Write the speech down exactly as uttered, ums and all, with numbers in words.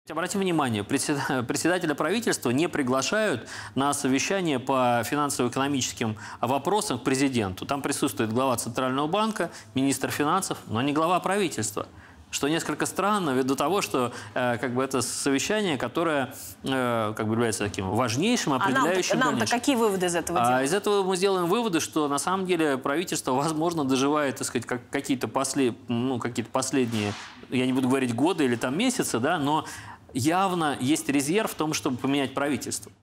Обратим внимание, председателя правительства не приглашают на совещание по финансово-экономическим вопросам к президенту. Там присутствует глава Центрального банка, министр финансов, но не глава правительства. Что несколько странно, ввиду того, что э, как бы это совещание, которое э, как бы является таким важнейшим, определяющим. А нам-то, нам-то какие выводы из этого делаем? А из этого мы сделаем выводы, что на самом деле правительство, возможно, доживает, так сказать, как, какие-то после, ну, какие-то последние, я не буду говорить годы или там месяцы, да, но явно есть резерв в том, чтобы поменять правительство.